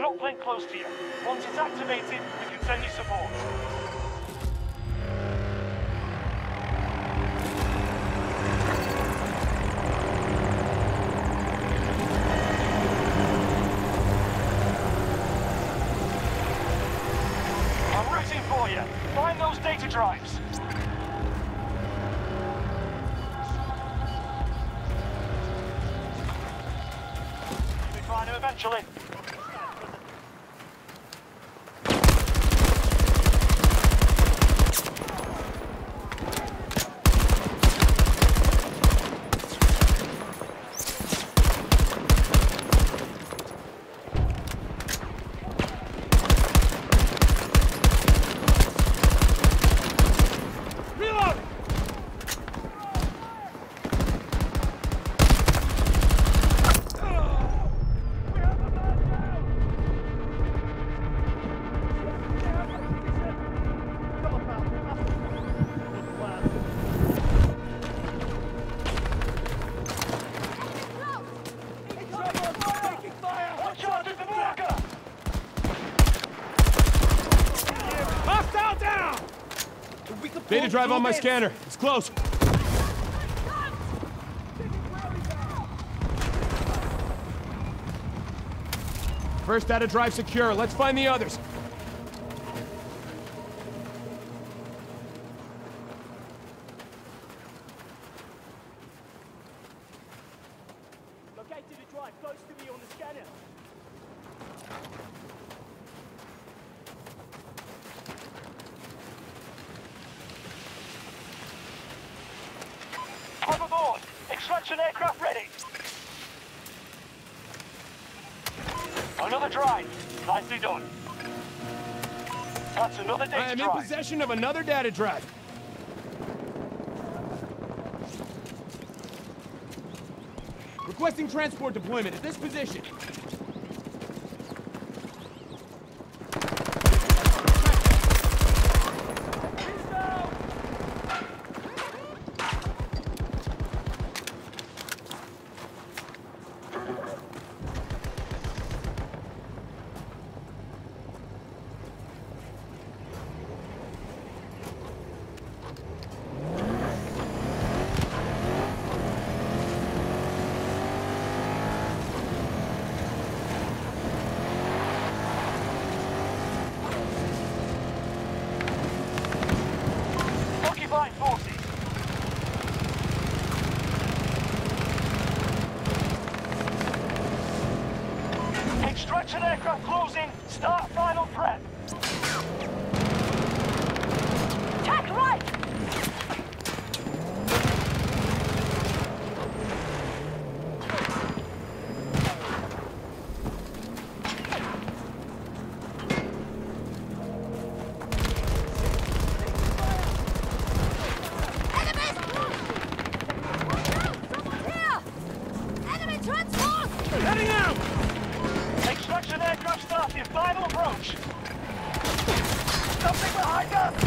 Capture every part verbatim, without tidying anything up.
scout plane close to you. Once it's activated, we can send you support. I'm rooting for you. Find those data drives. You'll be fine eventually. Data drive on my scanner. It's close. First data drive secure. Let's find the others. Located a drive close to me on the scanner. Come aboard! Extraction aircraft ready! Another drive. Nicely done. That's another data I am drive. in possession of another data drive. Requesting transport deployment at this position. Occupied forces. Extraction aircraft closing. Start final prep. Tack right! Heading out! Extraction aircraft starting final approach. Something behind us!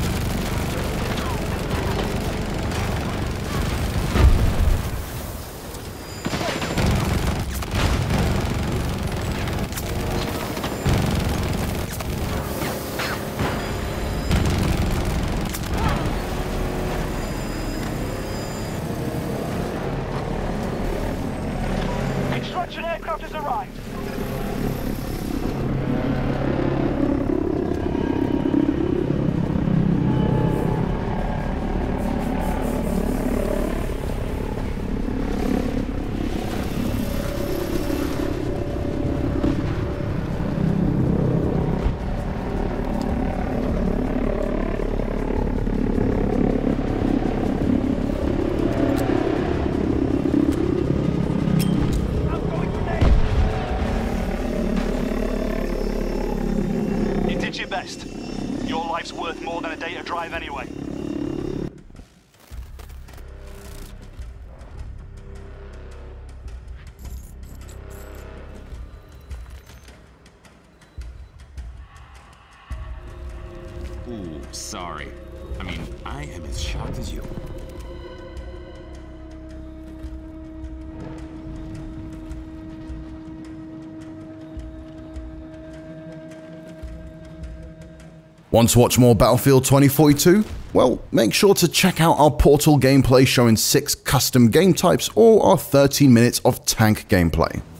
Extraction aircraft has arrived. Best. Your life's worth more than a data drive anyway. Ooh, sorry. I mean, I am as shocked as you. Want to watch more Battlefield twenty forty-two? Well, make sure to check out our Portal gameplay showing six custom game types or our thirteen minutes of tank gameplay.